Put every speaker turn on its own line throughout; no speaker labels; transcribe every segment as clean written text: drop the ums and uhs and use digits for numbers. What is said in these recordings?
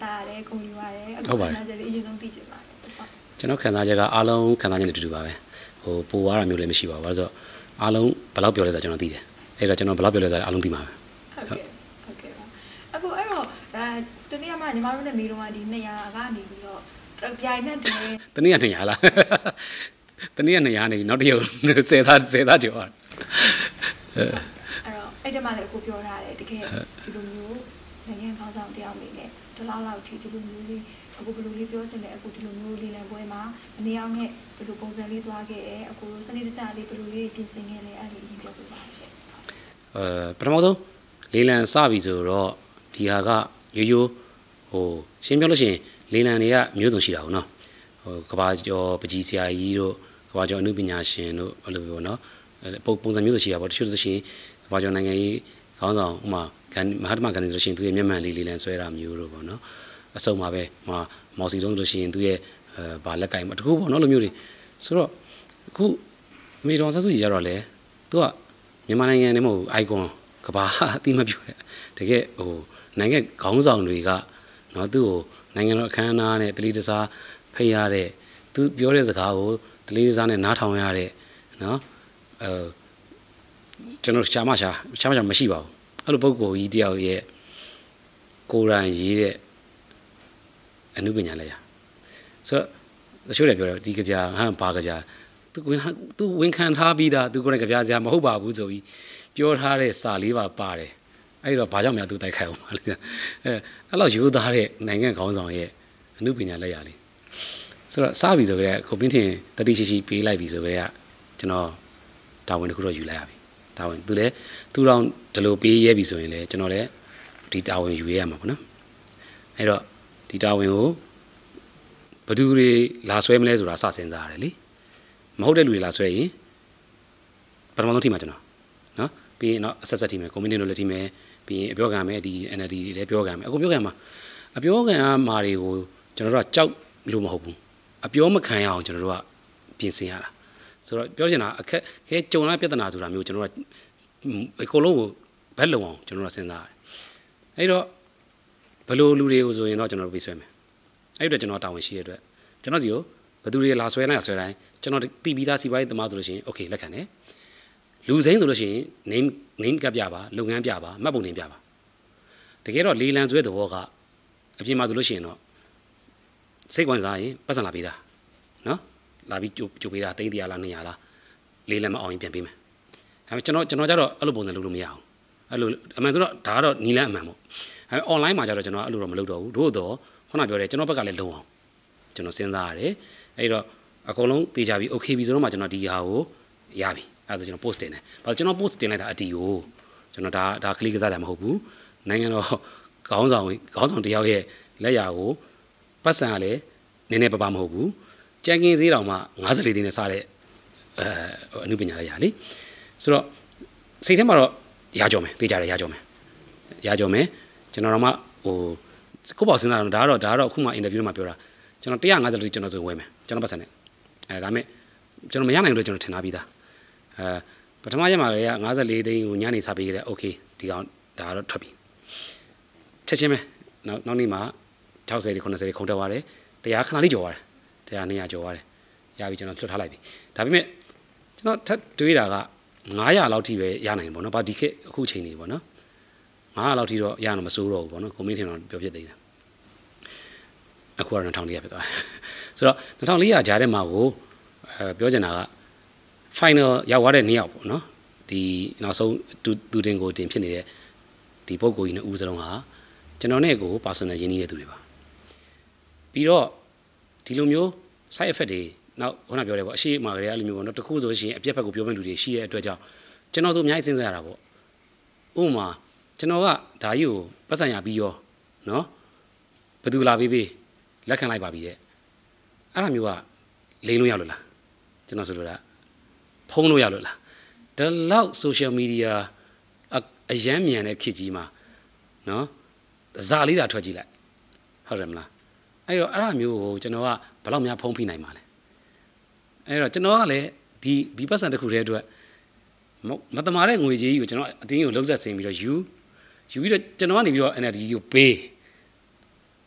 သားရတယ်ဂုဏ်ယူရတယ်အခုခဏကျလေးအရင်ဆုံးသိချင်ပါတယ်
ကျွန်တော်ခံစားချက်ကအားလုံးခံစားချက်နဲ့တူတူပါပဲဟိုပိုသွားတာမျိုးလည်းမရှိပါဘူးဘာလို့ဆိုတော့အားလုံးဘယ်လောက်ပြောလဲဆိုတော့ကျွန်တော်သိတယ်အဲ့တော့ကျွန်တော်ဘယ်လောက်ပြောလဲဆိုတော့အားလုံးသိမှာပဲ
ဟုတ်ကဲ့ပါအခုအဲ့တော့တနေ့မှညီမတို့နဲ့မေးတော့ဒီ200ကနေပြီးတော့ပြိုင်နဲ့တယ်
တနေ့က200လားတနေ့က200နေပြီနောက်တစ်ရက်10သားကျော်အဲ့
တော့အဲ့ဒီမှာလည်းအခုပြောထားတယ်တကယ်ဒီလိုမျိုးနိုင်ငံခေါင်းဆောင်တယောက်အနေနဲ့ဒီလောက်ထိဒီလိုမျိုးလေးအခုဘယ်လိုလေးပြောချင်လဲအခုဒီလိုမျိုးလေးလံပွဲမှာအနေအောင်နဲ့ဘယ်လိုပုံစံလေးသွားခဲ့တယ်အခုစနေတကျလေးဘယ်လိုလေးပြင်ဆင်ခဲ့လဲအဲ့ဒီအရင်ပြောပြပါရှင့်
ပထမဆုံးလေးလံစပြီဆိုတော့ဒီဟာကရိုးရိုးဟိုရှင်းပြောလို့ရှိရင်လေးလံတွေကမျိုးစုံရှိတာဟုတ်နော်ဟိုကဘာကျော်ပကြီးဆရာကြီးတို့ကဘာကျော်အနုပညာရှင်တို့အဲ့လိုမျိုးနော်ပုံစံမျိုးစုံရှိတာပေါ့တချို့ဆိုရှင်ကဘာကျော်နိုင်ငံကြီးခေါင်းဆောင်ဥမာမဟာတမဂန္ဒီဆိုရှင်သူရဲ့မျက်မှန်လေးလံဆွဲတာမျိုးတို့ပေါ့နော်အစုံပါပဲမော်စီတုံးဆိုရှင်သူရဲ့ဗာလက်ကင်ပေါ့တခုပေါ့နော်လိုမျိုးတွေဆိုတော့အခုမေတော်ဆက်စုကြီးကြတော့လေသူကမြန်မာနိုင်ငံနဲ့မဟုတ် icon ကဘာအတိမပြူတဲ့တကယ်ဟိုနိုင်ငံခေါင်းဆောင်တွေကနော်သူ့ကိုနိုင်ငံတော်အခမ်းအနားနဲ့တလီတစားဖိတ်ရတဲ့သူပြောတဲ့စကားကိုတလီတစားနဲ့နားထောင်ရတဲ့နော်ကျွန်တော်ရှားမရှိပါဘူးအဲ့လိုပုံကိုကြီးတယောက်ရဲ့ကိုယ်တိုင်ရေးတဲ့အနုပညာလည်းရဆိုတော့တချို့လည်းပြောတယ်ဒီကြပြဟမ်ဘာကြပြသူဝန်ခံထားပြီးသားသူကိုယ်တိုင်ကြပြစရာမဟုတ်ပါဘူးဆိုပြီးပြောထားတဲ့စာလေးပါပါတယ်အဲ့တော့ဘာကြောင့်များသူတိုက်ခိုက်အောင်ပါလဲအဲ့လောက်ရိုးသားတဲ့နိုင်ငံခေါင်းဆောင်ရဲ့အနုပညာလက်ရလေးဆိုတော့စပြီဆိုကြတဲ့ကိုပင်းထင်တတိရှိပေးလိုက်ပြီဆိုကြတဲ့ကျွန်တော်တာဝန်တစ်ခုတော့ယူလိုက်ရပြီတာဝန်သူလည်းသူ့တော့ဒီလိုပေးရဲပြီဆိုရင်လည်းကျွန်တော်လည်းဒီတာဝန်ယူရရမှာပေါ့နော်အဲ့တော့ဒီတာဝန်ကိုဘယ်သူတွေလာဆွဲမလဲဆိုတာစစဉ်းစားရတယ်လေမဟုတ်တဲ့လူတွေလာဆွဲရင်ပထမဆုံးထိမှာကျွန်တော်နော်ပြီးရင်တော့အဆက်ထိမယ်ကွန်မြူနတီတို့လည်းထိမယ်ပြီးရင်အပြောခံမယ်ဒီ NLD တွေလည်းပြောခံမယ်အခုပြောခံမှာအပြောခံအမှာတွေကိုကျွန်တော်တို့ကကြောက်လို့မဟုတ်ဘူးအပြောမခံရအောင်ကျွန်တော်တို့ကပြင်ဆင်ရတာဆိုတော့ပြောချင်တာအခက်ခဲကြုံလာပြဿနာဆိုတာမျိုးကျွန်တော်တို့ကအကုန်လုံးကိုဘက်လုံအောင်ကျွန်တော်တို့စဉ်းစားရတယ်အဲ့တော့ဘယ်လိုလူတွေကိုဆိုရင်တော့ကျွန်တော်တို့ပြေးဆွဲမယ်အဲ့တော့ကျွန်တော်တာဝန်ရှိရတဲ့အတွက်ကျွန်တော်စီကိုဘယ်သူတွေလာဆွဲတိုင်းကျွန်တော်တီးပြီးသားစီပွားရေးသမားဆိုလို့ရှိရင် okay လက်ခံတယ်လူစိမ်းဆိုလို့ရှိရင် name ကပြပါလုပ်ငန်းပြပါမှတ်ပုံတင်ပြပါတကယ်တော့လေးလံဆွဲတဲ့ဘောကအပြင်မှာဆိုလို့ရှိရင်တော့စိတ်ဝင်စားရင်ပတ်စံလာပေးတာနော်လာပြီးကြိုပေးတာ300လား200လားလေးလံမအောင်ရင်ပြန်ပေးမယ်ဒါပေမဲ့ကျွန်တော်ကြတော့အဲ့လိုပုံစံလုပ်လို့မရအောင်အဲ့လိုအမှန်ဆိုတော့ဒါကတော့နီလန်းအမှန်ပေါ့ဒါပေမဲ့ online မှာကြတော့ကျွန်တော်အဲ့လိုတော့မလုပ်တော့ဘူးတို့တော့ခုနပြောတယ်ကျွန်တော်ဘက်ကလည်းလုံအောင်ကျွန်တော်စဉ်းစားရတယ်အဲ့တော့အကုန်လုံးတေးကြပြီ okay ပြီဆိုတော့မှကျွန်တော်ဒီဟာကိုရပြီအဲ့ဒါဆိုကျွန်တော် post တင်တယ်ဘာလို့ကျွန်တော် post တင်လိုက်တာအတီကိုကျွန်တော်ဒါကလစ်ကစားတာမဟုတ်ဘူးနိုင်ငံတော်ခေါင်းဆောင်တယောက်ရဲ့လက်ရာကိုပတ်စံကလည်းနည်းနည်းပါမဟုတ်ဘူးကြံကင်းစည်းတောင်မှ54သိန်းနဲ့စားတဲ့အနုပညာလက်ရာလေဆိုတော့စိတ်ထဲမှာတော့ရကြောမယ်တေးကြတယ်ရကြောမယ်ကျွန်တော်တော့မှဟိုကိုပေါ့စဉ်းစားတော့ဒါကတော့အခုမှ interview မှာပြောတာကျွန်တော်150ကျွန်တော်ဆိုဝယ်မယ်ကျွန်တော်ပတ်စံနဲ့ဒါပေမဲ့ကျွန်တော်မရနိုင်လို့ကျွန်တော်ထင်ထားပြီးသားပထမရက်မှာက54သိန်းကိုညနေစားပေးခဲ့တယ် okay ဒီကောင်ဒါကတော့ထွက်ပြီချက်ချင်းပဲနောက်နေ့မှာ60 80ခုံတက်သွားတယ်တရားခဏလေးကြော်သွားတယ်တရား200ကြော်သွားတယ်ရပြီကျွန်တော်လွှတ်ထားလိုက်ပြီဒါပေမဲ့ကျွန်တော်ထပ်တွေးတာက900လောက်ထိပဲရနိုင်တယ်ပေါ့နော်ဘာဒီခေတ်အခုချိန်နေပေါ့နော်900လောက်ထိတော့ရအောင်မစိုးတော့ဘူးပေါ့နော်ကွန်မင်းထင်တော့ပြောဖြစ်သေးတယ်အခုကတော့2400ဖြစ်သွားတယ်ဆိုတော့2400ကြားထဲမှာကိုပြောချင်တာက final ရောက်သွားတဲ့2ယောက်ပေါ့နော်ဒီနောက်ဆုံးတူတင်ကိုတင်ဖြစ်နေတဲ့ဒီပုံကိုကြီးနဲ့ဦးစလုံးဟာကျွန်တော်နဲ့ကို personal ရင်းနှီးတဲ့သူတွေပါပြီးတော့ဒီလိုမျိုး side effect တွေနောက်ခုနပြောတယ်ပေါ့အရှိအမှာတွေကအဲ့လိုမျိုးပေါ့နော်တခုဆိုရှင်အပြက်ဘက်ကိုပြောမဲ့လူတွေရှိတဲ့အတွက်ကြောင့်ကျွန်တော်ဆိုအများကြီးစဉ်းစားရတာပေါ့ဥပမာကျွန်တော်ကဒါကြီးကိုပတ်စံရပြီးရောနော်ဘယ်သူလာပေးလက်ခံလိုက်ပါပြီတဲ့အဲ့ဒါမျိုးကလိန်လို့ရလို့လားကျွန်တော်ဆိုလိုတာဖုံးလို့ရလို့လားဒီလောက် social media အရန်မြန်တဲ့ခေတ်ကြီးမှာနော်ဇာလေးတာထွက်ကြည့်လိုက်ဟုတ်တယ်မလားအဲ့တော့အဲ့ဒါမျိုးကိုကျွန်တော်ကဘယ်လောက်များဖုံးဖိနိုင်မှာလဲအဲ့တော့ကျွန်တော်ကလည်းဒီပတ်စံတစ်ခုတည်းအတွက်မတမာတဲ့ငွေကြီးကိုကျွန်တော်အတင်းကိုလှုပ်ဆက်ဆင်ပြီးတော့ယူပြီးတော့ကျွန်တော်ကနေပြီးတော့ NLD ကိုပေး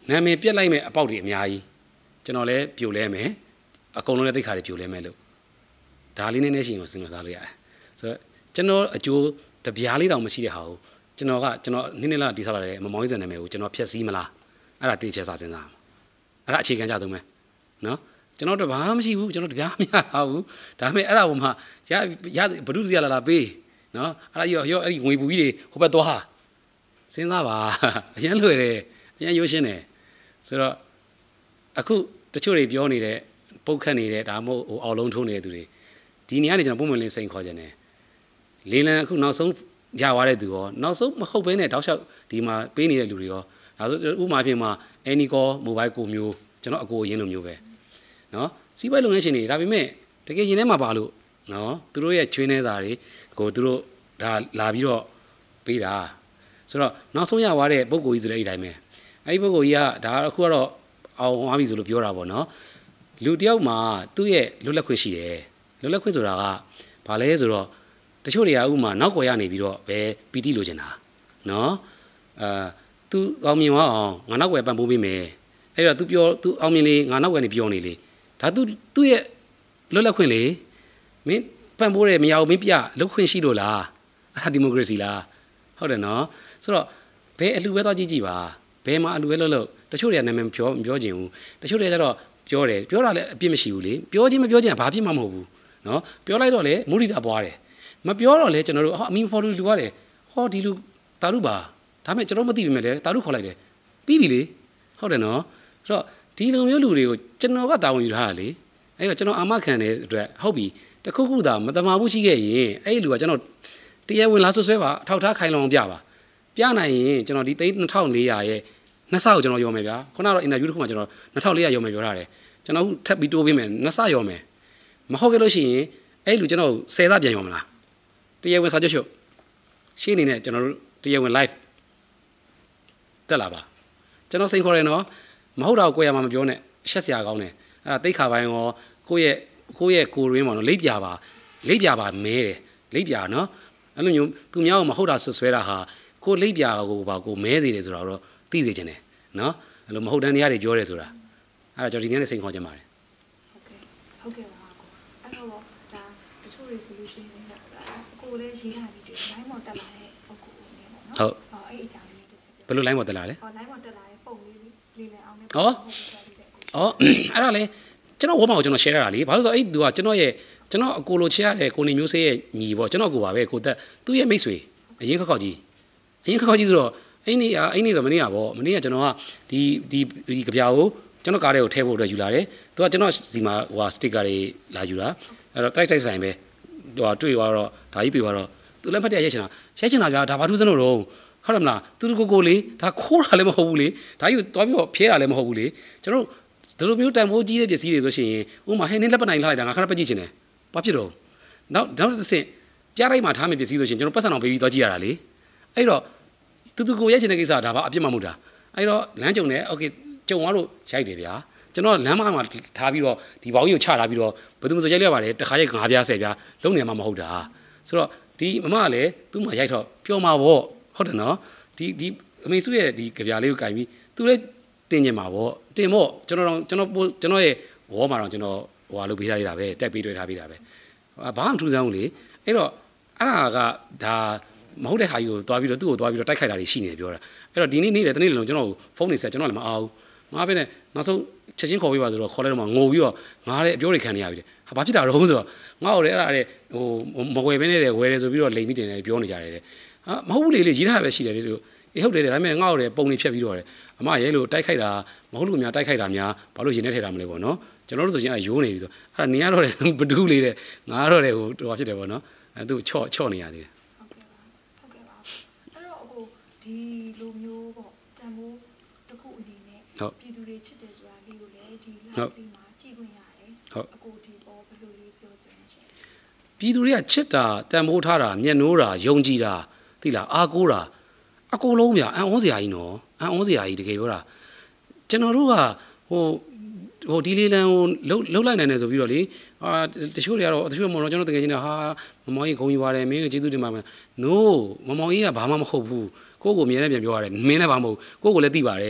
နာမည်ပြက်လိုက်မဲ့အပေါက်တွေအများကြီးကျွန်တော်လည်းပြိုလဲမယ်အကုန်လုံးလည်းသိခါတွေပြိုလဲမယ်လို့ဒါလေးနည်းနည်းရှိရင်စဉ်းစားလို့ရတယ်ဆိုတော့ကျွန်တော်အကျိုးတပြားလေးတောင်မရှိတဲ့ဟာကိုကျွန်တော်နေ့လာတိဆောက်လာတဲ့မမောင်ကြီးစံနာမည်ကိုကျွန်တော်ဖျက်ဆီးမလားအဲ့ဒါတေချဲစားစဉ်းစားအဲ့ဒါအခြေခံကြဆုံးပဲနော်ကျွန်တော်တဘာမှမရှိဘူးကျွန်တော်တပြားမရဘူးဒါပေမဲ့အဲ့ဒါကိုမှရဘဒုစရာလာပေးနော်အဲ့ဒါရောအဲ့ဒီငွေပူကြီးတွေဟိုဘက်သွားစဉ်းစားပါအရင်လွယ်တယ်အရင်ရိုးရှင်းတယ်ဆိုတော့အခုတချို့တွေပြောနေတဲ့ပုတ်ခတ်နေတဲ့ဒါမှမဟုတ်ဟိုအောက်လုံးထိုးနေတဲ့သူတွေဒီနေရာနေကျွန်တော်ပုံမှန်လေးစိန်ခေါ်ခြင်းတယ်လေလံအခုနောက်ဆုံးရသွားတဲ့သူရောနောက်ဆုံးမဟုတ်ဘဲနဲ့တောက်လျှောက်ဒီမှာပေးနေတဲ့လူတွေရောဒါဆိုဥမာပြင်မှာအန်နီကောမိုဘိုင်းကိုမျိုးကျွန်တော်အကိုအရင်လိုမျိုးပဲနော်စီးပွားရေးလုပ်ငန်းရှင်တွေဒါပေမဲ့တကယ်ရင်ထဲမှာပါလို့နော်သူတို့ရဲ့ချွေးနှဲစာတွေကိုသူတို့ဒါလာပြီးတော့ပေးတာဆိုတော့နောက်ဆုံးရသွားတဲ့ပုံကိုကြီးဆိုလည်းအဲ့ဒီတိုင်းပဲအဲ့ဒီပုံကိုကြီးကဒါအခုကတော့အောင်သွားပြီဆိုလို့ပြောတာပေါ့နော်လူတယောက်မှာသူ့ရဲ့လွတ်လပ်ခွင့်ရှိတယ်လွတ်လပ်ခွင့်ဆိုတာကဘာလဲဆိုတော့တချို့တွေကဥမာနောက်ွယ်ရနေပြီးတော့ပဲပီတိလိုချင်တာနော်သူအောင်မြင်သွားအောင်ငါနောက်ွယ်ပံ့ပိုးပေးမယ်အဲ့တော့ तू အောင်မြင်လေငါနောက်ွယ်နေပြောနေလေဒါ तू ရဲ့လွတ်လပ်ခွင့်လေမင်းပံ့ပိုးတယ်မရဘူးမင်းပြလုပ်ခွင့်ရှိလို့လားအဲ့ဒါဒီမိုကရေစီလားဟုတ်တယ်နော်ဆိုတော့ဘယ်အလှပဲသွားကြည့်ပါဘယ်မှာအလှပဲလို့တချို့တွေကနာမည်ပြောချင်ဘူးတချို့တွေကျတော့ပြောတာလည်းအပြစ်မရှိဘူးလေပြောချင်းမပြောချင်းကဘာဖြစ်မှမဟုတ်ဘူးနော်ပြောလိုက်တော့လေမုရိတာပွားတယ်မပြောတော့လေကျွန်တော်တို့အမီဖော်လူရတယ်ဟောဒီလူတာရုပါဒါပေမဲ့ကျွန်တော်မသိပြီမဲ့လေတာရုခေါ်လိုက်တယ်ပြီးပြီလေဟုတ်တယ်နော်ဆိုတော့ဒီလိုမျိုးလူတွေကိုကျွန်တော်ကတာဝန်ယူထားတာလေအဲ့တော့ကျွန်တော်အာမခံတဲ့အတွက်ဟုတ်ပြီတခုခုသာမတမာဘူးရှိခဲ့ရင်အဲ့ဒီလူကကျွန်တော်တရားဝင်လာဆွဆွဲပါအထောက်ထားခိုင်လုံအောင်ပြပါပြနိုင်ရင်ကျွန်တော်ဒီ3400ရဲ့နှစ်ဆကိုကျွန်တော်ရောမယ်ဗျာခုနကတော့အင်တာဗျူးတစ်ခုမှကျွန်တော်2400ရောမယ်ပြောထားတယ်ကျွန်တော်ထပ်ပြီးတိုးပေးမယ်နှစ်ဆရောမယ်မဟုတ်ကြလို့ရှိရင်အဲ့လူကျွန်တော်10ဆပြန်ရောမလားတရားဝင်စာချုပ်ချုပ်ရှင်းနေနဲ့ကျွန်တော်တို့တရားဝင် live တက်လာပါကျွန်တော်စိတ်ခေါ်တယ်နော်မဟုတ်တော့ကိုယ်ရမှာမပြောနဲ့ရှက်စရာကောင်းတယ်အဲ့ဒါတိတ်ခါပိုင်းရောကိုယ့်ရဲ့ကိုရင်းပေါ့နော်လိပ်ပြပါမဲတယ်လိပ်ပြနော်အဲ့လိုမျိုးသူများကိုမဟုတ်တာဆွဆွဲတာဟာကိုလိပ်ပြကိုပါကိုမဲစေတယ်ဆိုတော့သိစေချင်တယ်နော်အဲ့လိုမဟုတ်တန်းတရားတွေပြောတယ်ဆိုတာအဲ့ဒါကျွန်တော်ဒီနေ့နဲ့စိတ်ခေါ်ချင်ပါတယ်
ဟုတ်ကဲ့ပါကိုအဲ့တော့ဒါတချို့တွေဆိုလို့ရှိရင်ကိုလည်းရေးထားပြီးတယ် line ပေါ်တက်လာတဲ့ပုံကိုနေပေါ့နော်
ဟုတ်
အဲ့အကြောင်းလေးတစ်ချက်
ဘယ်လို line ပေါ်တက်လာလဲ
line ပေါ်တက်လာတဲ့ပုံလေးလေးလည်အောင်နဲ့
ဩအဲ့ဒါလေကျွန်တော်ဝမကိုကျွန်တော် share ရတာလေဘာလို့ဆိုအဲ့သူကကျွန်တော်အကိုလိုချရတဲ့ကိုနေမျိုးစေးရဲ့ညီပေါ့ကျွန်တော်ကိုပါပဲကိုသက်သူ့ရဲ့မိတ်ဆွေအရင်ခောက်ကြီးဆိုတော့အဲ့နေ့ဆိုမနေ့ကပေါ့မနေ့ကကျွန်တော်ကဒီကြပြာကိုကျွန်တော်ကားထဲကိုထည့်ဖို့အတွက်ယူလာတယ်သူကကျွန်တော်စီမှာဟိုစတစ်ကာတွေလာယူတာအဲ့တော့တိုက်ဆိုင်ပဲဟိုတွေ့သွားတော့ဒါကြီးတွေ့သွားတော့သူလည်းဖတ်တဲ့ရိုက်ချင်တာဗျာဒါဘာထူးစလို့တော့ဟုတ်တယ်မလားသူတို့ကိုလေဒါခိုးတာလည်းမဟုတ်ဘူးလေဒါကြီးတွားပြီးတော့ဖျဲတာလည်းမဟုတ်ဘူးလေကျွန်တော်ဒီလိုမျိုးတန်ဖိုးကြီးတဲ့ပစ္စည်းတွေဆိုရှင်ဥမာဟင်းနေလက်ပနိုင်လိုက်တာငါခဏပတ်ကြည့်ချင်တယ်ဘာဖြစ်တော့နောက်တစ်ဆင့်ပြားလိုက်မှာထားမယ့်ပစ္စည်းဆိုရှင်ကျွန်တော်ပတ်စံအောင်ပေးပြီးသွားကြည့်ရတာလေအဲ့တော့သူကိုရိုက်ချင်တဲ့ကိစ္စဒါပါအပြစ်မှမဟုတ်တာအဲ့တော့လမ်းကြုံတယ်โอเคကြုံသွားလို့ရိုက်တယ်ဗျာကျွန်တော်လမ်းမမှာထားပြီးတော့ဒီဘောင်ကြီးကိုချထားပြီးတော့ဘယ်သူမှဆိုရိုက်ရပါတယ်တခါရိုက်9ပြား10ပြားလုံးနေမှာမဟုတ်တာဆိုတော့ဒီမမကလည်းသူ့မှာရိုက်တော့ပျော်မှာပေါ့ဟုတ်တယ်နော်ဒီအမေစုရဲ့ဒီကြပြားလေးကိုကင်ပြီးသူလည်းတင်ကျင်မှာပေါ့တင်ပေါ့ကျွန်တော်ရဲ့ဝေါ်မှာတော့ကျွန်တော်ဟိုဟာလုပ်ပေးထားရတာပဲတက်ပေးတွေ့ထားပေးတာပဲဘာမှမထူးဆန်းဘူးလေအဲ့တော့အဲ့ဒါကဒါမဟုတ်တဲ့ဟာကြီးကိုသွားပြီးတော့သူ့ကိုသွားပြီးတော့တိုက်ခိုက်တာတွေရှိနေတယ်ပြောတာအဲ့တော့ဒီနေ့တနေ့လုံးကျွန်တော်ဖုန်းနေဆက်ကျွန်တော်လည်းမအားဘူးငါပဲနဲ့နောက်ဆုံးချက်ချင်းခေါ်ပေးပါဆိုတော့ခေါ်လိုက်တော့မှငိုပြီးတော့ငါလည်းအပြောတွေခံနေရပြီဟာဘာဖြစ်တာတော့ဆိုတော့ငါ့ကိုလည်းအဲ့ဒါလည်းဟိုမဝယ်ဘဲနဲ့ဝယ်တယ်ဆိုပြီးတော့လိမ်မိတင်တယ်ပြောနေကြတယ်ဟာမဟုတ်ဘူးလေရေးထားပဲရှိတယ်လေတို့အေးဟုတ်တယ်ဒါပေမဲ့ငါ့ကိုလည်းပုံနေဖြတ်ပြီးတော့တယ်အမရဲလို့တိုက်ခိုက်တာမဟုတ်လို့များတိုက်ခိုက်တာများဘာလို့ရင်ထဲထည့်တာမလဲပေါ့နော်ကျွန်တော်တို့ဆိုရင်အဲ့ရိုးနေပြီဆိုအဲ့ဒါနေရတော့တယ်ဘဒူးလေးတဲ့ငါတော့တယ်ဟိုတော်ဖြစ်တယ်ပေါ့နော်အဲ့သူချော့နေရသေးတယ်
ဒီလိုမျိုးပေါ့တန်ဖိုးတစ်ခုအနေနဲ့ပြည်သူတွေချစ်တယ်ဆိုတာလေးကိုလည်းဒီလောက်ပြီးမှကြည့်ခွင့်ရတယ်အကိုဒီပေါ်ဘယ်လိုလေးပြောချင်လဲရှင်
ပြည်သူတွေကချစ်တာတန်ဖိုးထားတာမျက်နှိုးတာယုံကြည်တာသိလားအားကိုးတာအကုန်လုံးဗျအံ့ဩစရာကြီးနော်အံ့ဩစရာကြီးတကယ်ပြောတာကျွန်တော်တို့ကဟိုဒီလေးလန်ကိုလှုပ်လိုက်နိုင်တယ်ဆိုပြီးတော့လေတချို့တွေကတော့တချို့မောင်တော့ကျွန်တော်တကယ်ချင်းဟာမမောင်ကြီးဂုံယူပါတယ်မင်းကိုကျေးဇူးတင်ပါတယ် no မမောင်ကြီးကဘာမှမဟုတ်ဘူးကိုယ့်ကိုအမြဲတမ်းပြန်ပြောရတယ်မင်းလည်းဘာမဟုတ်ကိုယ့်ကိုလည်းသိပါတယ်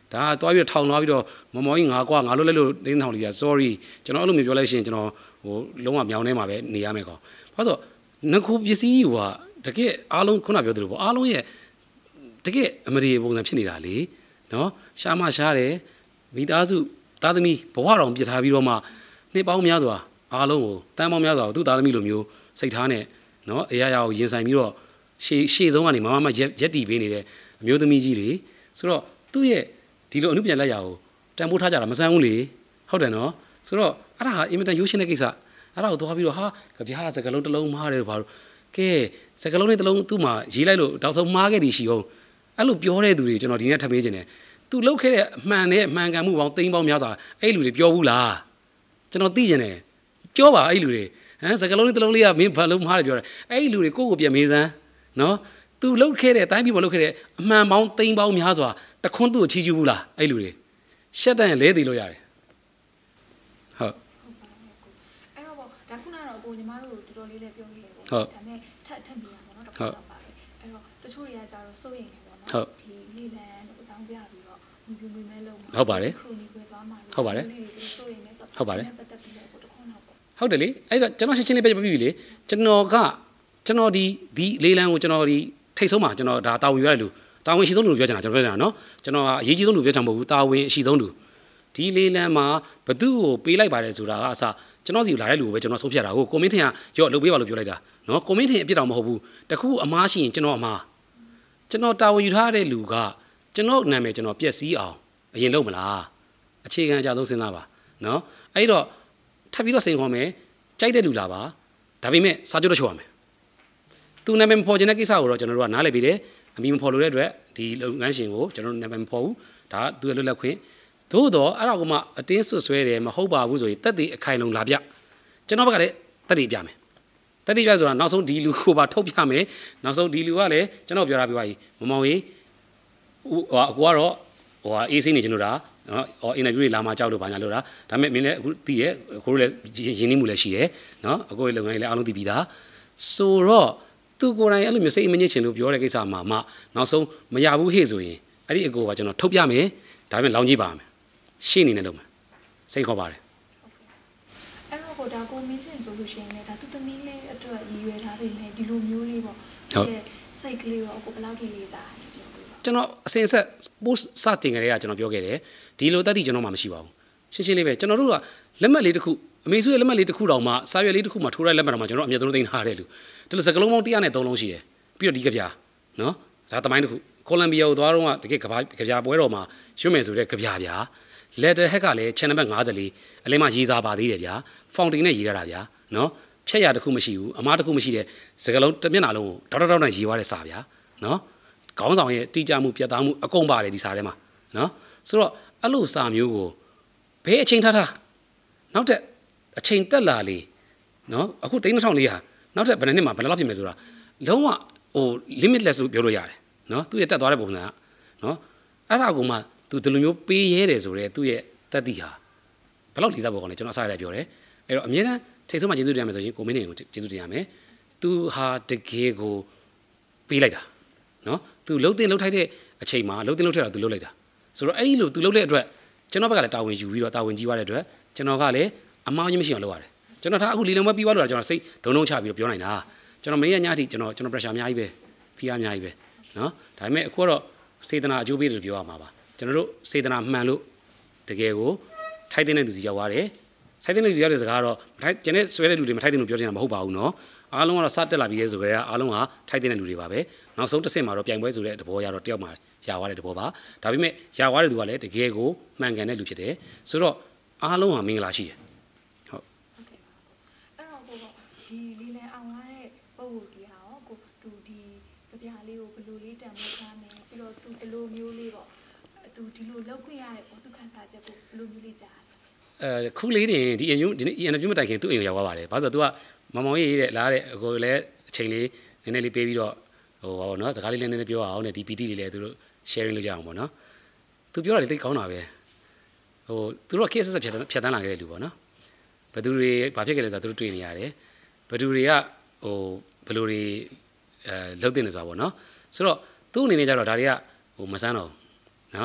ဒါတွားပြီးထောင်သွားပြီးတော့မမောကြီးငါကွာငါလို့လဲလို့တင်းထောင်လေးက sorry ကျွန်တော်အဲ့လိုမျိုးပြောလိုက်ရှင်ကျွန်တော်ဟိုလုံးဝမြောင်းထဲမှာပဲနေရမယ်ကောင်ဘာလို့ဆိုငခုပစ္စည်းဟိုကတကယ်အားလုံးခုနပြောသလိုပေါ့အားလုံးရဲ့တကယ်အမရီပုံစံဖြစ်နေတာလေနော်ရှာမရှားတယ်မိသားစုသားသမီးဘဝတော်ပြစ်ထားပြီးတော့မှနှစ်ပေါင်းများစွာအားလုံးကိုတန်းပေါင်းများစွာသူ့သားသမီးလိုမျိုးစိတ်ထားနဲ့နော်အရာရာကိုရင်ဆိုင်ပြီးတော့ရှေ့ဆုံးကနေမမရက်တီပေးနေတဲ့အမျိုးသမီးကြီးလေဆိုတော့သူ့ရဲ့ဒီလိုအမှုပြန်လက်ရာကိုတန်ဖိုးထားကြတာမဆန်းဘူးလေဟုတ်တယ်နော်ဆိုတော့အဲ့ဒါဟာအင်မတန်ရိုးရှင်းတဲ့ကိစ္စအဲ့ဒါကိုသွားပြီးတော့ဟာကြပြားစကလုံးတစ်လုံးမှားတယ်ဘာလို့ကဲစကလုံးလေးတစ်လုံးသူ့မှာရေးလိုက်လို့တောက်ဆုံးမှားခဲ့သည်ရှိအောင်အဲ့လိုပြောတဲ့သူတွေကျွန်တော်ဒီနေ့ထပ်ပေးခြင်းတယ်သူလှုပ်ခဲ့တဲ့အမှန်နဲ့အမှန်ကန်မှုပေါင်းသိန်းပေါင်းများစွာအဲ့လူတွေပြောဘူးလားကျွန်တော်သိခြင်းတယ်ပြောပါအဲ့လူတွေဟမ်စကလုံးလေးတစ်လုံးလေးကမင်းဘာလို့မှားတယ်ပြောတယ်အဲ့လူတွေကိုယ့်ကိုပြန်မေးစမ်းနော်သူလှုပ်ခဲ့တဲ့အတိုင်းပြည်ပေါ်လှုပ်ခဲ့တဲ့အမှန်ပေါင်းသိန်းပေါင်းများစွာတခွန်းသူ့ကိုချီးကျူးဘူးလားအဲ့လူတွေရှက်တန်လဲသေးလို့ရတယ်ဟုတ်
အဲ့တော့ပေါ့ဒါခုနကတော့ကိုညီမတို့တော်တော်လေးလည်းပြောခဲ့ပေါ့ဒါပေမဲ့ထပ်ပြီးရပါတော့တော့ပါပဲအဲ့တော့တချို့တွေကကြတော့စိုးရိမ်နေပေါ့နော်ဒီလေလံတို့အကြောင်းပြပြီးတော့မြူမြူမဲလုံး
ဟုတ်ပါတယ်
ခရိုနီပွဲသွားမှာ
ဟုတ်ပါတယ်
စိုးရိမ်နေဆို
ဟုတ်ပါတယ်
ပတ်သက်ပြီးတော့တခွန်းတော့ပေါ့
ဟုတ်တယ်လေအဲ့တော့ကျွန်တော်ရှင်းရှင်းလေးပြပြီလေကျွန်တော်ဒီလေလံကိုကျွန်တော်ဒီထိတ်ဆုံးမှာကျွန်တော်ဒါတာဝန်ယူရတယ်လို့တာဝန်ရှိဆုံးလူပြောချင်တာကျွန်တော်ပြောချင်တာနော်ကျွန်တော်ကအရေးကြီးဆုံးလူပြောချင်မှာမဟုတ်ဘူးတာဝန်ရှိဆုံးလူဒီလေးလမ်းမှာဘသူ့ကိုပေးလိုက်ပါတယ်ဆိုတာကအစကျွန်တော်စီကိုလာတဲ့လူကိုပဲကျွန်တော်ဆုံးဖြတ်တာကိုကွန်မင်းထင်ကရော့လုပ်ပေးပါလို့ပြောလိုက်တာနော်ကွန်မင်းထင်အပြစ်တော်မဟုတ်ဘူးတခုအမားရှိရင်ကျွန်တော်အမားကျွန်တော်တာဝန်ယူထားတဲ့လူကကျွန်တော်နာမည်ကျွန်တော်ပျက်စီးအောင်အရင်လုပ်မလားအခြေခံအကြဆုံးစဉ်းစားပါနော်အဲ့တော့ထပ်ပြီးတော့စိန်ခေါ်မယ်ကြိုက်တဲ့လူလာပါဒါပေမဲ့စာချုပ်တော့ချုပ်ရမယ်သူနာမည်မဖော်ချင်တဲ့ကိစ္စကိုတော့ကျွန်တော်တို့ကနားလည်ပြီးတယ်အမိမဖော်လို့တဲ့အတွက်ဒီလုပ်ငန်းရှင်ကိုကျွန်တော်တို့နာမည်မဖော်ဘူးဒါသူရဲ့လွတ်လပ်ခွင့်သို့တော့အဲ့ဒါကမှအတင်းဆွဆွဲတယ်မဟုတ်ပါဘူးဆိုရင်တက်တည်အခိုင်လုံလာပြကျွန်တော်ဘက်ကလည်းတက်တည်ပြမယ်တက်တည်ပြဆိုတာနောက်ဆုံးဒီလူကိုပါထုတ်ပြမယ်နောက်ဆုံးဒီလူကလည်းကျွန်တော်ပြောတာပြောပါကြီးမမောင်ကြီးဟိုအကူကတော့ဟိုအေးစိနေကျွန်တော်ဒါနော်ဟောအင်တာဗျူးတွေလာမှကြောက်လို့ဘာညာလို့တာဒါပေမဲ့မင်းလည်းအခုသိရဲ့ကိုတို့လည်းရင်းနှီးမှုလည်းရှိတယ်နော်အကိုရဲ့လုပ်ငန်းလည်းအားလုံးသိပြီးသားဆိုတော့သူကိုယ်တိုင်အဲ့လိုမျိုးစိတ်အမညစ်ချင်လို့ပြောတဲ့ကိစ္စမှာမှနောက်ဆုံးမရဘူးဟေ့ဆိုရင်အဲ့ဒီအကိုကကျွန်တော်ထုတ်ပြမယ်ဒါပေမဲ့လောင်းကြည့်ပါမယ်ရှေ့နေနဲ့လုပ်မယ်စိတ်ခေါ်ပါတယ်
အဲ့တော့ကိုဒါကိုမင်းစင်ဆိုလို့ရှိရင်လည်းဒါသူသမီးလေးအတွက်ရည်ရွယ်ထားပြီလေဒီလိုမျိုးလေးပေါ့ဟုတ်စိတ်ကလေးရောကိုဘယ်လောက်ထိလေးစားတယ်ပြောပြပါ
ကျွန်တော်အစင်ဆက် post စတင်ကြတဲ့ကကျွန်တော်ပြောခဲ့တယ်ဒီလိုတက်တည်ကျွန်တော်မှမရှိပါဘူးရှင်းရှင်းလေးပဲကျွန်တော်တို့ကလက်မှတ်လေးတစ်ခုအမေစုရဲ့လက်မှတ်လေးတစ်ခုတောင်မှစာရွက်လေးတစ်ခုမှထိုးလိုက်လက်မှတ်တောင်မှကျွန်တော်အမြဲတမ်းသိမ်းထားတယ်လူဒီလိုစကလုံးပေါင်း103လုံးရှိတယ်ပြီးတော့ဒီကဗျာနော်ဒါသမိုင်းတစ်ခုကိုလံဘီယာကိုသွားတော့ကတကယ်ကဗျာပွဲတော်မှာရွှေ့မယ်ဆိုတဲ့ကဗျာဗျာ letter head ကလည်း channel နံပါတ်54အလဲမှာရေးစားပါသေးတယ်ဗျာ fountain နဲ့ရေးရတာဗျာနော်ဖြက်ရတစ်ခုမရှိဘူးအမားတစ်ခုမရှိတဲ့စကလုံးတစ်မျက်နှာလုံးကိုတောက်တောက်နဲ့ရေးသွားတဲ့စာဗျာနော်ခေါင်းဆောင်ရဲ့တိကျမှုပြတ်သားမှုအကုန်ပါတယ်ဒီစာထဲမှာနော်ဆိုတော့အဲ့လိုစာမျိုးကိုဘယ်အချိန်ထားနောက်ထပ်အချိန်တက်လာလေနော်အခု3400ဟာနောက်ထပ်ဘယ်နှစ်မှာဘယ်လောက်ပြင်မယ်ဆိုတာလုံးဝဟို limitless လို့ပြောလို့ရတယ်နော်သူ့ရဲ့တက်သွားတဲ့ပုံစံကနော်အဲ့ဒါကိုမှသူဒီလိုမျိုးပေးရဲတယ်ဆိုတော့သူ့ရဲ့တက်တိဟာဘယ်လောက်လေးစားဖို့ကောင်းလဲကျွန်တော်အစားရပြောတယ်အဲ့တော့အမြဲတမ်းထိတ်ဆုံးမှကျေးဇူးတင်ရမယ်ဆိုရင်ကိုမင်းနေကိုကျေးဇူးတင်ရမယ်သူဟာတကယ်ကိုပေးလိုက်တာနော်သူလှုပ်တင်လှုပ်ထိုက်တဲ့အချိန်မှာလှုပ်တင်လှုပ်ထက်တော့သူလှုပ်လိုက်တာဆိုတော့အဲ့ဒီလိုသူလှုပ်တဲ့အတွက်ကျွန်တော်ဘက်ကလည်းတာဝန်ယူပြီးတော့တာဝန်ကြီးသွားတဲ့အတွက်ကျွန်တော်ကလည်းအမှားကြီးမရှိအောင်လုပ်ရတယ်ကျွန်တော်ဒါအခုလီလုံပဲပြီးသွားလို့ကျွန်တော်စိတ်ဒုံဒုံချပြီးတော့ပြောနိုင်တာကျွန်တော်မင်းရညအထိကျွန်တော် pressure အများကြီးပဲဖိအားအများကြီးပဲနော်ဒါပေမဲ့အခုကတော့စေတနာအကျိုးပေးတယ်ပြောရမှာပါကျွန်တော်တို့စေတနာမှန်လို့တကယ်ကိုထိုက်တဲ့သူစီရောက်သွားတယ်ထိုက်တဲ့လူစီရောက်တဲ့စကားတော့ထိုက်ကျန်တဲ့ဆွဲတဲ့လူတွေမထိုက်တဲ့လူပြောချင်တာမဟုတ်ပါဘူးနော်အားလုံးကတော့စတက်လာပြီးရဲဆိုကြတဲ့အားလုံးကထိုက်တဲ့လူတွေပါပဲနောက်ဆုံးတစ်ဆင့်မှာတော့ပြိုင်ပွဲဆိုတဲ့သဘောရတော့တယောက်မှရသွားတဲ့သဘောပါဒါပေမဲ့ရသွားတဲ့သူကလည်းတကယ်ကိုမှန်ကန်တဲ့လူဖြစ်တယ်ဆိုတော့အားလုံးဟာမင်္ဂလာရှိတယ်
ဟုတ်အဲ့တော့ကိုဒီလေးလံအောင်ရတဲ့ပုံကိုဒီဟာရောကိုသူဒီကြပြလေးကိုဘယ်လိုလေးတန်ဖိုးထားမယ်ပြီးတော့သူဒီလိုမျိုးလေးပေါ့သူဒီလိုလောက်ခွင့်ရတဲ့ပေါ့သူခံစားချက်ကိုဘယ်လိုမျိုးလေးကြား
ခုလေးတင်ဒီအင်တာဗျူးမတိုင်ခင်သူ့အိမ်ရောက်သွားပါတယ်ဘာလို့ဆိုတော့ तू ကမောင်မောင်ရေးတဲ့လားတဲ့အကိုလည်းအချိန်လေးနည်းနည်းလေးပေးပြီးတော့ဟိုပါဘောနော်စကားလေးလည်းနည်းနည်းပြောအောင်နဲ့ဒီ PT တွေလည်းသူတို့ sharing လုပ်ကြအောင်ပေါ့နော် तू ပြောတာလေတိတ်ကောင်းတာပဲဟိုသူတို့ case ဆက်ဖြတ်တန်းလာခဲ့တဲ့လူပေါ့နော်ဘယ်သူတွေဘာဖြစ်ခဲ့လဲဆိုတော့သူတို့တွေ့နေရတယ်ဘယ်သူတွေကဟိုဘယ်လိုတွေလှုပ်တင်နေဆိုတာပေါ့နော်ဆိုတော့သူ့အနေနဲ့ကျတော့ဒါတွေကဟိုမဆန်းတော့နော်ဟ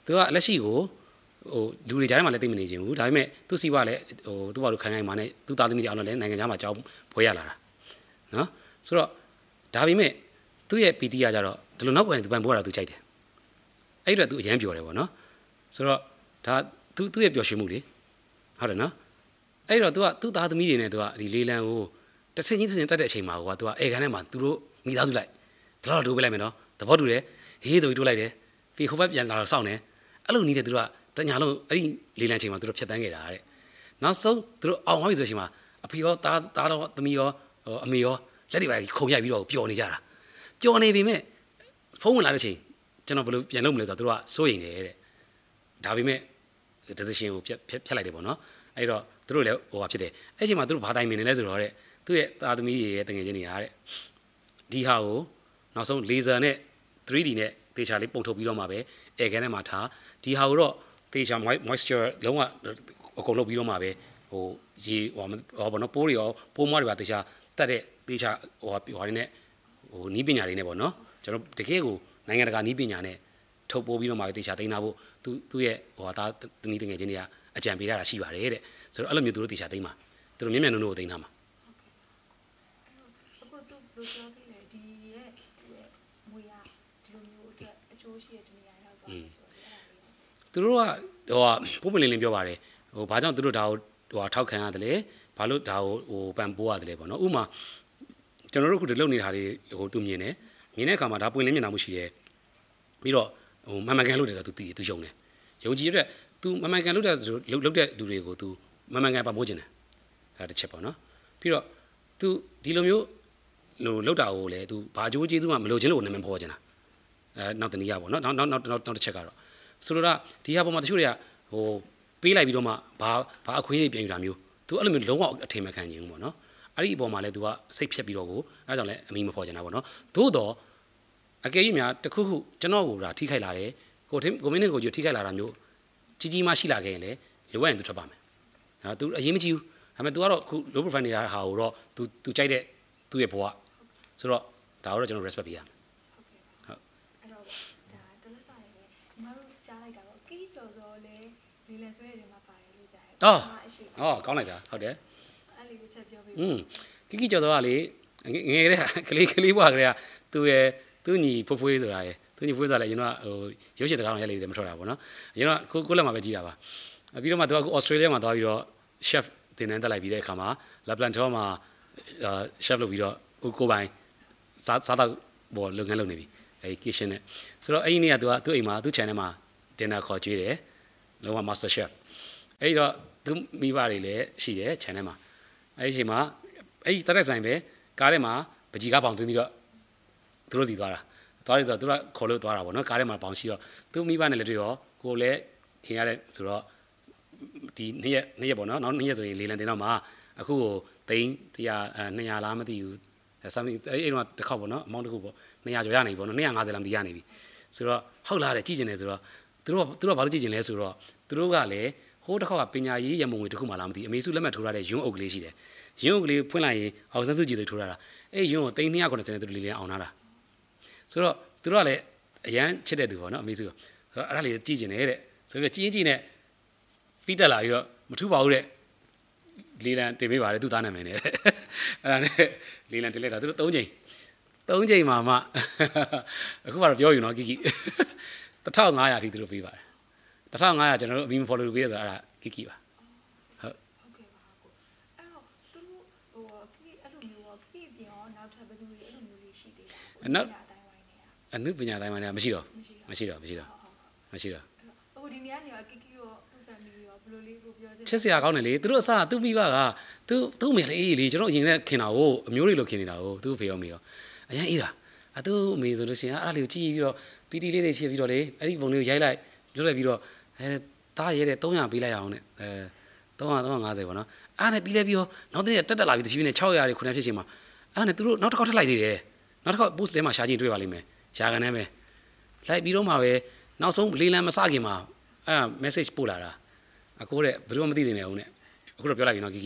သူကလက်ရှိကိုဟိုလူတွေကြားထဲမှာလည်းသိမနေချင်ဘူးဒါပေမဲ့သူစီးပွားလည်းဟိုသူ့ဘာလို့ခိုင်ခိုင်မာနဲ့သူ့သားသမီးတွေအောင်လည်းနိုင်ငံခြားမှာကြောင်းဘွဲရလာတာနော်ဆိုတော့ဒါပေမဲ့သူ့ရဲ့ PT ကကြတော့ဒီလိုနောက်ကွယ်သူပန်ပေါ်တာသူကြိုက်တယ်အဲ့တော့သူအရန်ပြောတယ်ပေါ့နော်ဆိုတော့ဒါသူ့ရဲ့ပျော်ရွှင်မှုလေဟုတ်တယ်နော်အဲ့တော့သူ့သားသမီးတွေနဲ့သူကဒီလေးလံကိုတစ်စင်းချင်းတက်တဲ့အချိန်မှာသူကအေကန်ထဲမှာသူတို့မိသားစုလိုက်ဒါတော့တိုးပေးလိုက်မယ်နော်သဘောတူတယ်ဟေးဆိုပြီးတိုးလိုက်တယ်ပြီးဟိုဘက်ပြန်လာတော့စောင့်နေအဲ့လိုနေတဲ့သူကတညာလုံးအဲ့ဒီလေးလံချိန်မှာသူတို့ဖြတ်တန်းခဲ့တာတဲ့နောက်ဆုံးသူတို့အောင်သွားပြီဆိုချိန်မှာအဖေရောသားတော့သမီးရောအမေရောလက်တွေပါခုံရိုက်ပြီးတော့ပျော်နေကြတာပျော်နေပြီမဲ့ဖုန်းဝင်လာတဲ့ချိန်ကျွန်တော်ဘယ်လိုပြန်လုပ်မလဲဆိုတော့သူတို့ကစိုးရိမ်တယ်တဲ့ဒါပေမဲ့ decision ကိုဖြတ်လိုက်တယ်ပေါ့နော်အဲ့တော့သူတို့လည်းဟိုဟာဖြစ်တယ်အဲ့ချိန်မှာသူတို့ဘာတိုင်မင်နေလဲဆိုတော့တဲ့သူ့ရဲ့သားသမီးရဲ့တငယ်ချင်းတွေကတဲ့ဒီဟာကိုနောက်ဆုံး laser နဲ့ 3D နဲ့တေချာလေးပုံထုတ်ပြီးတော့မှပဲ air can ထဲမှာထားဒီဟာကိုတော့တေချာ moisture လုံးဝအကုန်လုပ်ပြီးတော့မှပဲဟိုရေဟိုဘောနော်ပိုးတွေရောပိုးမွားတွေပါတေချာတက်တဲ့တေချာဟိုဟာတွေနဲ့ဟိုနီးပညာတွေနဲ့ပေါ့နော်ကျွန်တော်တကယ်ကိုနိုင်ငံတကာနီးပညာနဲ့ထုတ်ပိုးပြီးတော့မှပဲတေချာသိမ်းထားဖို့သူ့ရဲ့ဟိုဟာသားသမီးတငယ်ချင်းတွေကအကြံပေးတာရှိပါတယ်တဲ့ဆိုတော့အဲ့လိုမျိုးသူတို့တေချာသိမ်းပါသူတို့မျက်မျက်နှာနှုတ်ကိုသိမ်းထားမှာ
အခုသူဘယ်လိုပြောသေးလဲဒီရဲ့ငွေရဒီလိုမျိုးအတွက်အချိုးရှိတဲ့တနေရာရောက်သွားတယ်ဆိုတော့အဲ့ဒါလေး
သူတို့ကဟိုပုံမှန်လင်းပြောပါတယ်ဟိုဘာကြောင့်သူတို့ဒါကိုဟိုထောက်ခံရတယ်လဲဘာလို့ဒါကိုဟိုပန်ပိုးရတယ်လဲပေါ့နော်ဥမာကျွန်တော်တို့ခုတလုပ်နေတာတွေဟိုသူမြင်တယ်မြင်တဲ့အခါမှာဒါပွင့်လင်းမြင်တာမှုရှိတယ်ပြီးတော့ဟိုမမှန်ကန်လို့တယ်ဆိုတော့သူသိတယ်သူယုံတယ်ယုံကြည်ရတဲ့သူမမှန်ကန်လို့တဲ့လုပ်တဲ့လူတွေကိုသူမမှန်ကန်ပမိုးခြင်းတယ်ဒါတစ်ချက်ပေါ့နော်ပြီးတော့သူဒီလိုမျိုးဟိုလောက်တာကိုလည်းသူဘာကြိုးကျေးဇူးမှမလိုချင်လို့နာမည်ပေါ်ချင်တာနောက်တနည်းပေါ့နော်နောက်တစ်ချက်ကတော့ဆိုတော့ဒီဟာပေါ်မှာတချို့တွေကဟိုပေးလိုက်ပြီးတော့မှဘာအခွင့်အရေးပြန်ယူတာမျိုးသူအဲ့လိုမျိုးလုံးဝအထင်မခံခြင်းဘူးပေါ့နော်အဲ့ဒီအပေါ်မှာလည်းသူကစိတ်ဖြတ်ပြီးတော့ကိုအဲဒါကြောင့်လည်းအမိမဖော်ချင်တာပေါ့နော်သို့တော့အကယ်၍များတခုခုကျွန်တော်ကိုဒါထိခိုက်လာတယ်ကိုမင်းနဲ့ကိုကြီးထိခိုက်လာတာမျိုးကြီးမှရှိလာခဲ့ရင်လည်းလိုအပ်ရင်သူထွက်ပါမယ်ဒါသူအရေးမကြီးဘူးဒါပေမဲ့ तू ကတော့အခု low profile နေတာဟာကိုတော့ तू ကြိုက်တဲ့သူ့ရဲ့ဘဝဆိုတော့ဒါတော့ကျွန်တော် respect ပေးရမယ်
ဟုတ်အဲ့တော့ဒါတလက်စာရဲ့ညီမတို့ကြားလိုက်တာပေါ့ကီးကျော်စောလဲလီလန်ဆွဲတွေမှာပါတယ်လို့ကြားတယ်
ကောင်းလိုက်တာဟုတ်တယ်
အဲ့လေးတစ်ချက်ပြောပေး
ကီကျော်စောကလေငယ်ကလေးကလေးဘွားကလေးကသူ့ညီဖွေးဆိုတာရယ်သူညီဖွေးဆိုတာလည်းကျွန်တော်ကဟိုရုပ်ရှင်တကားတော့ရိုက်လေတယ်မထွက်တာပေါ့နော်ကျွန်တော်ကိုလက်မှာပဲကြည့်တာပါပြီးတော့မှသူကဩစတြေးလျမှာသွားပြီးတော့ chef တင်တန်းတက်လိုက်ပြီးတဲ့အခါမှာ La Plantor မှာchef လုပ်ပြီးတော့ကိုပိုင်စားတော့ဘောလုပ်ငန်းလုပ်နေပြီအဲ kitchen နဲ့ဆိုတော့အဲ့ဒီနေ့ကသူ့အိမ်မှာသူ့ channel မှာ dinner ခေါ်ကြွေးတယ်လုံးဝ master chef အဲ့တော့သူမိဘတွေလည်းရှိတယ် channel မှာအဲ့ဒီအချိန်မှာအဲ့ဒီတက်ဆိုင်ပဲကားထဲမှာပကြီးကားပေါင်သွင်းပြီးတော့သူတို့စီသွားတယ်ဆိုတော့သူကခေါ်လို့သွားတာပေါ့နော်ကားထဲမှာပေါင်ရှိတော့သူမိဘနဲ့လည်းတွေ့ရောကိုလည်းခင်ရတဲ့ဆိုတော့ဒီနေ့ရက်ပေါ့နော်နောက်နေ့ရက်ဆိုရင်လေလံတင်တော့မှာအခုကိုသိန်း100 200လားမသိဘူး something အဲ့တော့တစ်ခေါက်ပေါ့နော်အမောင်းတစ်ခုပေါ့200ကျော်ရနေပြီပေါ့နော်250လားမသိရနေပြီဆိုတော့ဟုတ်လားတဲ့ကြည့်ကျင်တယ်ဆိုတော့သူတို့ဘာလို့ကြည့်ကျင်လဲဆိုတော့သူတို့ကလည်းဟိုးတစ်ခေါက်ကပညာရေးရမုံတွေတစ်ခုမှလားမသိအမေစုလက်မှတ်ထိုးထားတဲ့ယွန်းအုပ်ကလေးရှိတယ်ယွန်းအုပ်ကလေးဖွင့်လိုက်ရင်အောင်ဆန်းစုကြည်တွေထိုးထားတာအဲ့ယွန်းကိုသိန်း290နဲ့သူတို့လေးအောင်ထားတာဆိုတော့သူတို့ကလည်းအရန်ချစ်တဲ့သူပေါ့နော်အမေစုဆိုတော့အဲ့ဒါလေးကြည့်ကျင်တယ်တဲ့ဆိုပြီးကြည့်နဲ့ဖီးတက်လာပြီးတော့မထူပါဘူးတဲ့လေးလံတင်ပေးပါတယ်သူ့သားနာမည်နဲ့အဲ့ဒါနဲ့လေးလံတင်လိုက်တာသူတို့3ချိန်မှာမှအခုကတော့ပြောယူနော်ကီ1500အထိသူတို့ပေးပါတယ်1500ကျွန်တော်တို့အမီမ follow လုပ်ပေးရဆိုတာအဲ့ဒါကီပါ
ဟုတ်ကဲ့ပါကိုအဲ့တော့သူတို့ဟိုကီအဲ့လိုမျိုးကီပြောနောက်ထပ်ဘယ်သူတွေအဲ့လိုမျိုးလေးရှိသေးလား
နောက်အနုပညာတိုင်းမှာမရှိတော့
အခုဒီနေ့ကနေကီရောသူ့ family ရောဘယ်လိုလေးကိုပြော
ချစ်စရာကောင်းတယ်လေသူတို့အစားသူ့မိဘကသူ့မေလေအေးလေကျွန်တော်အရင်ကခင်တာကိုအမျိုးတွေလိုခင်နေတာကိုသူ့ဖေရောမေရောအရင်အေးတာသူ့မေဆိုလို့ရှိရင်အဲ့ဒါလေးကိုကြည့်ပြီးတော့ PT လေးတွေဖြစ်ပြီးတော့လေအဲ့ဒီပုံလေးကိုရိုက်လိုက်လွတ်လိုက်ပြီးတော့တားရဲတဲ့300ပေးလိုက်အောင်နဲ့350ပေါ့နော်အားနဲ့ပြီးလဲပြီးတော့နောက်တနေ့တက်လာပြီးတဖြည်းဖြည်းနဲ့600တွေခုနှစ်ဖြစ်ချိန်မှာအဲ့နဲ့သူတို့နောက်တစ်ခေါက်ထပ်လိုက်သေးတယ်နောက်တစ်ခေါက် post ထဲမှာရှားချင်းတွေ့ပါလိမ့်မယ်ရှားကန်နဲ့ပဲလိုက်ပြီးတော့မှပဲနောက်ဆုံးလေးလမ်းမစခင်မှာအဲ့ဒါ message ပို့လာတာအခုတဲ့ဘယ်လိုမှမသိနေအောင်နဲ့အခုတော့ပြောလိုက်ပြီနော်ကီ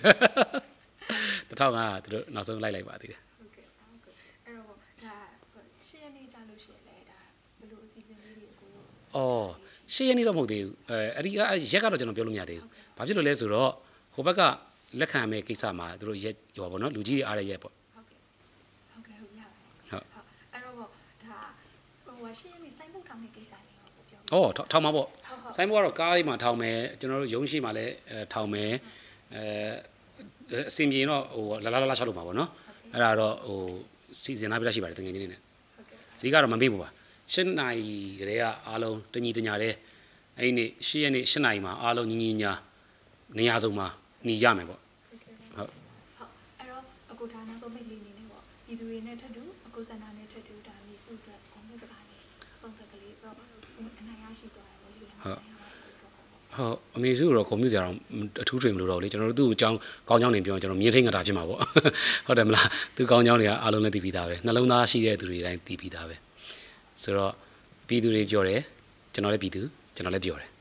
1500သူတို့နောက်ဆုံးလိုက်ပါသေးတယ်
ဟုတ်ကဲ့အဲ့တော့ဒါရှင်းနေကြလို့ရှိရင်လေဒါဘယ်လိုအစီအစဉ်လေးတွေအကို
ရှေ့ရနေတော့မဟုတ်သေးဘူးအဲ့ဒီရက်ကတော့ကျွန်တော်ပြောလို့မရသေးဘူးဘာဖြစ်လို့လဲဆိုတော့ဟိုဘက်ကလက်ခံမဲ့ကိစ္စမှာသူတို့ရက်ဟောပေါ့နော်လူကြီးတွေအားရရက်ပေါ့
ဟုတ်ရပါတယ်ဟုတ်အဲ့တော့ဒါဟိုရှေ့ရနေစိုင်းပုတ်ထောင်တဲ့ကိစ္စလေးကိုပြော
ထောင်မှာပေါ့စိုင်းပုတ်ကတော့ကားလေးမှာထောင်မယ်ကျွန်တော်တို့ရုံးရှိမှာလည်းထောင်မယ်အစင်ပြေတော့ဟိုလာချလို့မှာပေါ့နော်အဲ့ဒါတော့ဟိုစီစဉ်လာပြရှိပါတယ်တကယ်ကြီးနေနဲ့အဓိကတော့မမေ့ဘူးပါ7နာရီကလေးကအားလုံးတညီတညာတဲ့အဲ့ဒီနေ့10ရက်နေ့7နာရီမှာအားလုံးညီညာနေရာစုံမှာหนีရမယ်ပေါ့
ဟုတ်အဲ့တော့အခုဒါနောက်ဆုံးမိတ်လေးနေနဲ့ပေါ့ဒီသူတွေနဲ့ထပ်တူအခုစန္ဒာနဲ့ထပ်တူဒါမိစုအတွက်ကောင်းမှုစကားလေးအဆုံးသက်ကလေးတော့အနိုင်ရရှိသွားတယ်ပေါ့လေဟုတ်
အမေစုတော့ကွန်ပျူတာတော့အထူးထွေမလို့တော့လေကျွန်တော်တို့သူ့အကြောင်းကောင်းကြောင်းနေပြောကျွန်တော်မြင်ထိန်ကတာဖြစ်မှာပေါ့ဟုတ်တယ်မလားသူကောင်းကြောင်းတွေကအားလုံးလည်းသိပြီးသားပဲနှလုံးသားရှိတဲ့သူတွေတိုင်းသိပြီးသားပဲဆိုတော့ပြည်သူတွေပြောတယ်ကျွန်တော်လည်းပြည်သူကျွန်တော်လည်းပြောတယ်